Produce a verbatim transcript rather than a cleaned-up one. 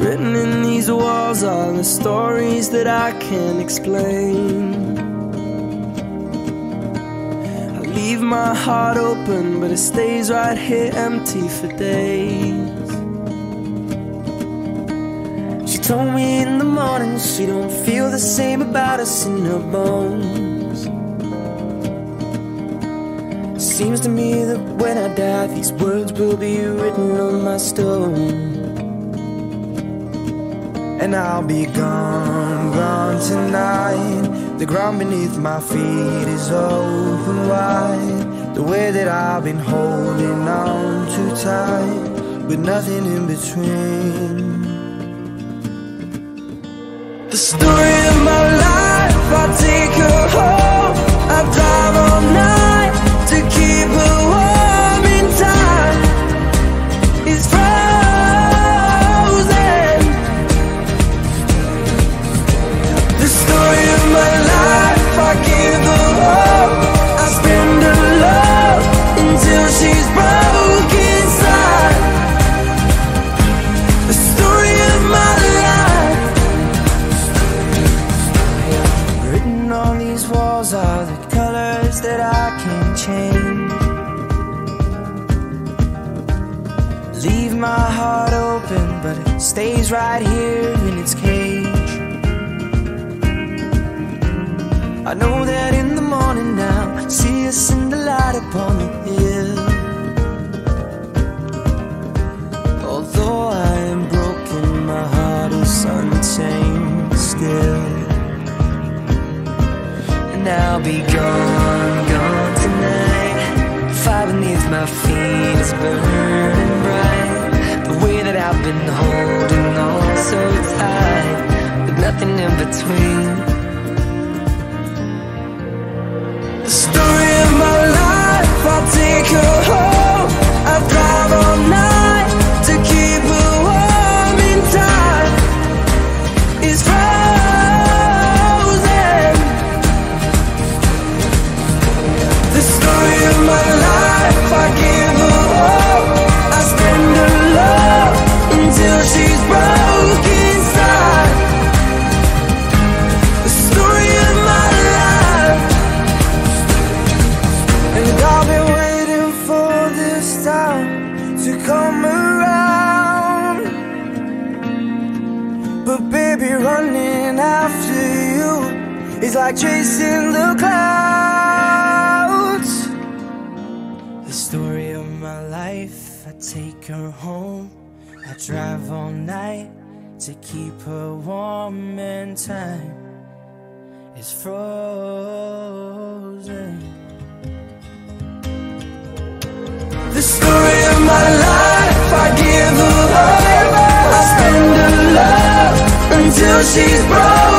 Written in these walls are the stories that I can't explain. I leave my heart open, but it stays right here empty for days. She told me in the morning she don't feel the same about us in her bones. Seems to me that when I die, these words will be written on my stone. And I'll be gone, gone tonight. The ground beneath my feet is open wide. The way that I've been holding on too tight, with nothing in between. The story of my life, I take her home. I drive all night to keep her warm in time. It's frozen. The story of my life, I give her hope. I spend her love until she's broke inside. The story of my life. Written on these walls are the colors that I can't change. Leave my heart open, but it stays right here in its cage. I know that in the morning now, see us in the light upon the hill. Although I am broken, my heart is untamed still. And I'll be gone, gone tonight. Fire beneath my feet is burning bright. The way that I've been holding on so tight, with nothing in between. The story of my life, I'll take her home. I drive all night to keep her warm in time. It's frozen. The story of my life, I give her hope. I spend her love until she's broke inside. The story of my life. And I've been waiting for this time to come around. But baby, running after you is like chasing the clouds. The story of my life, I take her home. I drive all night to keep her warm, and time is frozen. The story of my life, I give her hope. I spend her love until she's broke.